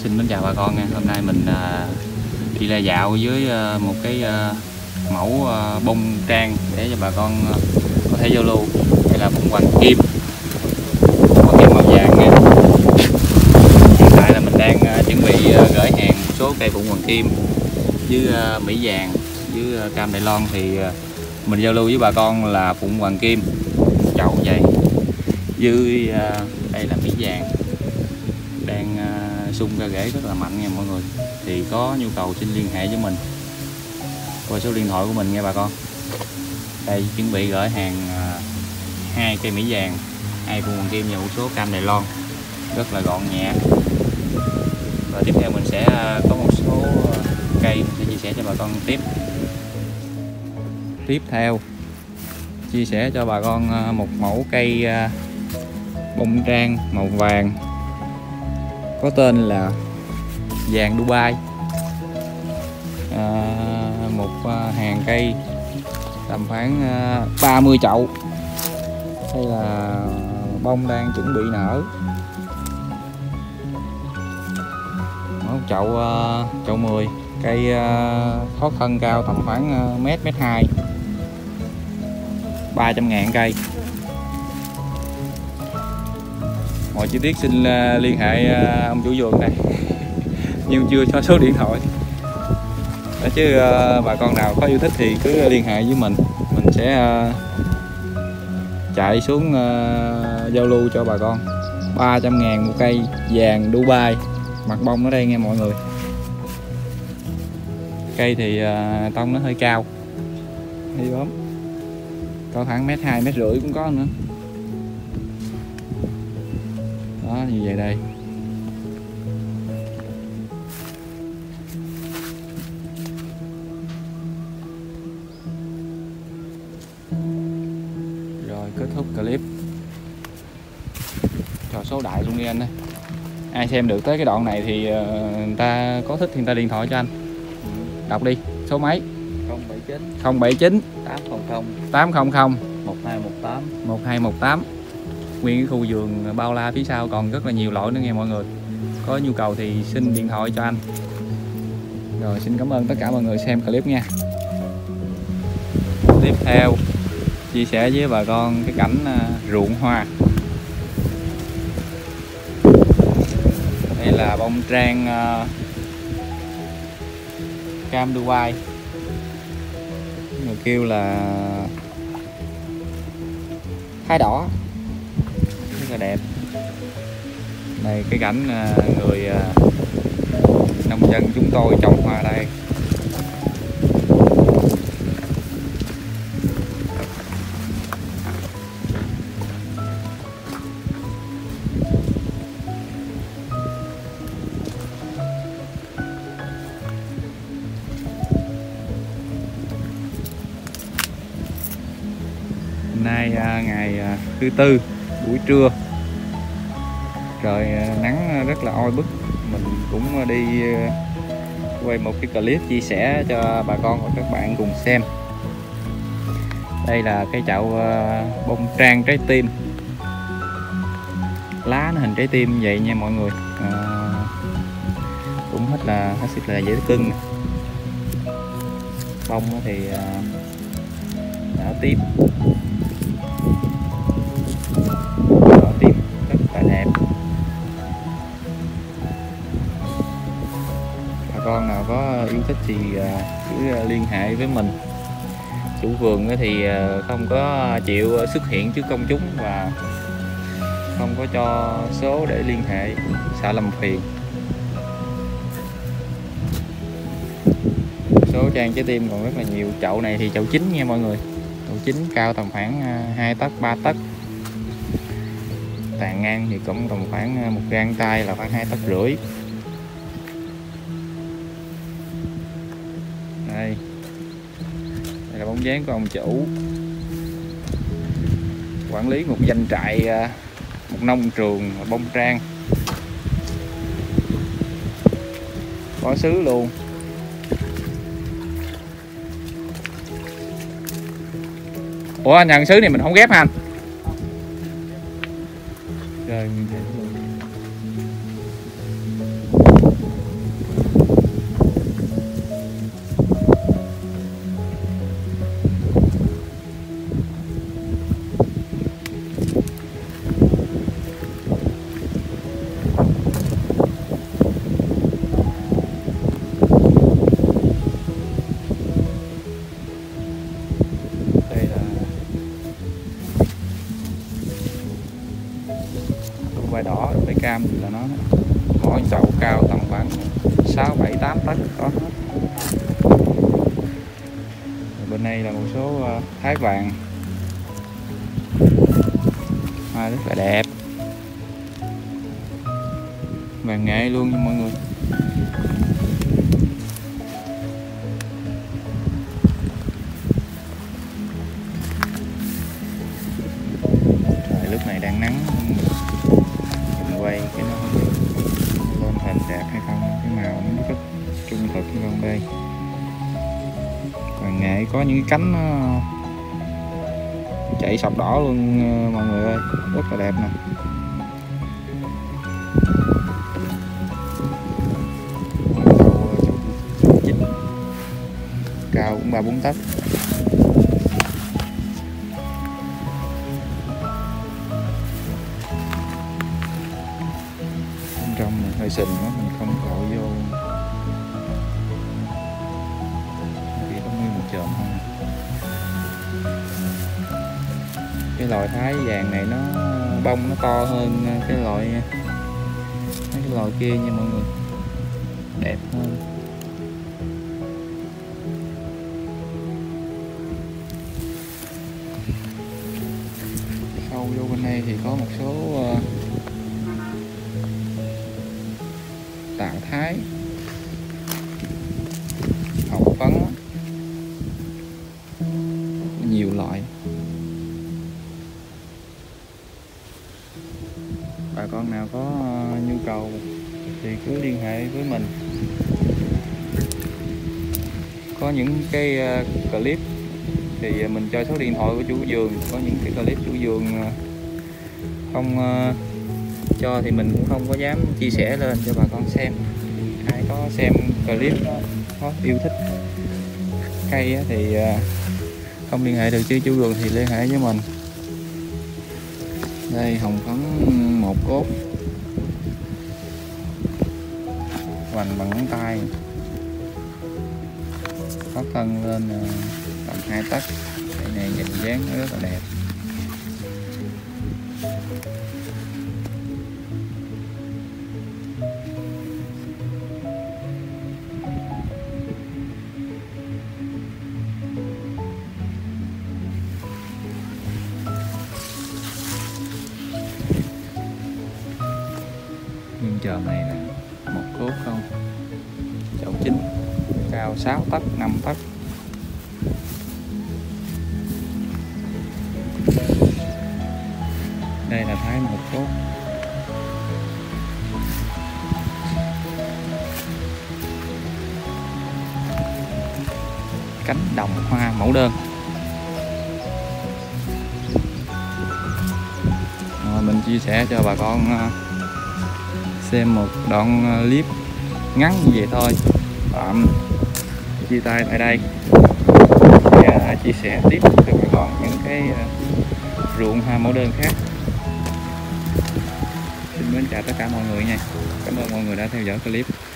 Xin mến chào bà con nha. Hôm nay mình đi ra dạo với một cái mẫu bông trang để cho bà con có thể giao lưu. Đây là bông hoàng kim màu vàng nha. Hiện tại là mình đang chuẩn bị gửi hàng một số cây bông hoàng kim với mỹ vàng với cam Đài Loan, thì mình giao lưu với bà con là phụng hoàng kim chậu vậy, với đây là mỹ vàng đang sung ra rễ rất là mạnh nha mọi người. Thì có nhu cầu xin liên hệ với mình qua số điện thoại của mình nha bà con. Đây chuẩn bị gửi hàng 2 cây mỹ vàng, 2 phụng hoàng kim và một số cam Đài Loan, rất là gọn nhẹ. Và tiếp theo mình sẽ có một số cây mình sẽ chia sẻ cho bà con tiếp. Tiếp theo chia sẻ cho bà con một mẫu cây bông trang màu vàng có tên là vàng Dubai. Một hàng cây tầm khoảng 30 chậu. Đây là bông đang chuẩn bị nở. Một chậu 10, cây thoát thân cao tầm khoảng mét 2, 300.000 cây. Mọi chi tiết xin liên hệ ông chủ vườn này nhưng chưa cho số điện thoại. Chứ bà con nào có yêu thích thì cứ liên hệ với mình sẽ chạy xuống giao lưu cho bà con. 300.000 một cây vàng Dubai, mặt bông ở đây nghe mọi người. Cây thì tông nó hơi cao, hơi ốm, có khoảng 1,2 m, 1,5 m cũng có nữa. Đó, như vậy đây. Rồi kết thúc clip. Cho số đại luôn đi anh ơi. Ai xem được tới cái đoạn này thì người ta có thích thì người ta điện thoại cho anh. Đọc đi, số mấy? 079 800 1218 1218. Nguyên cái khu vườn bao la phía sau còn rất là nhiều loại nữa nghe mọi người. Có nhu cầu thì xin điện thoại cho anh. Rồi xin cảm ơn tất cả mọi người xem clip nha. Tiếp theo chia sẻ với bà con cái cảnh ruộng hoa. Đây là bông trang cam Dubai, người kêu là thái đỏ, rất là đẹp. Đây cái cảnh người nông dân chúng tôi trồng hoa đây. Nay ngày thứ Tư buổi trưa, trời nắng rất là oi bức. Mình cũng đi quay một cái clip chia sẻ cho bà con và các bạn cùng xem. Đây là cái chậu bông trang trái tim, lá nó hình trái tim như vậy nha mọi người. Cũng hết sức là dễ cưng. Bông thì đã tím, rất là đẹp. Bà con nào có yêu thích thì cứ liên hệ với mình. Chủ vườn thì không có chịu xuất hiện trước công chúng và không có cho số để liên hệ, sợ làm phiền. Số trang trái tim còn rất là nhiều. Chậu này thì chậu chính nha mọi người. Chậu chính cao tầm khoảng 2 tấc 3 tấc. Tàn ngang thì cũng tầm khoảng một gang tay là khoảng 2,5 tấc. Đây là bóng dáng của ông chủ quản lý một doanh trại, một nông trường bông trang có xứ luôn. Ủa anh nhận xứ này mình không ghép hả anh? Rồi cam gì là nó, mỗi chậu cao tầm khoảng 6, 7, 8 tấc có hết. Bên đây là một số thái vàng, hoa rất là đẹp, vàng nghệ luôn nha mọi người. Trời, lúc này đang nắng, mình quay cái nó không biết lên hình đẹp hay không, cái màu nó rất trung thực hay không đây. Vàng nghệ có những cái cánh nó chạy sọc đỏ luôn mọi người ơi, rất là đẹp nè. Cao cũng 3-4 tấc. Bên trong này hơi sình quá, mình không cạo vô, chỉ có nguyên một chòm thôi. Cái loại thái vàng này nó bông nó to hơn cái loại mấy cái loại kia nha mọi người, đẹp hơn. Sâu vô bên đây thì có một số tạng thái, hồng phấn, nhiều loại. Bà con nào có nhu cầu thì cứ liên hệ với mình. Có những cái clip thì mình cho số điện thoại của chủ vườn, có những cái clip chủ vườn không cho thì mình cũng không có dám chia sẻ lên cho bà con xem. Ai có xem clip có yêu thích cây thì không liên hệ được chứ chủ vườn thì liên hệ với mình. Đây hồng phấn một cốt, hoành bằng ngón tay, có cân lên tầm 2 tấc. Cái này nhìn dáng nó rất là đẹp. Nhưng chòm này là một cốt không, chậu chính, cao 6 tấc, 5 tấc. Đây là thái một cốt. Cánh đồng hoa mẫu đơn. Rồi mình chia sẻ cho bà con xem một đoạn clip ngắn như vậy thôi. Tạm chia tay tại đây và chia sẻ tiếp cho bà con những cái ruộng hoa mẫu đơn khác. Xin mến chào tất cả mọi người nha. Cảm ơn mọi người đã theo dõi clip.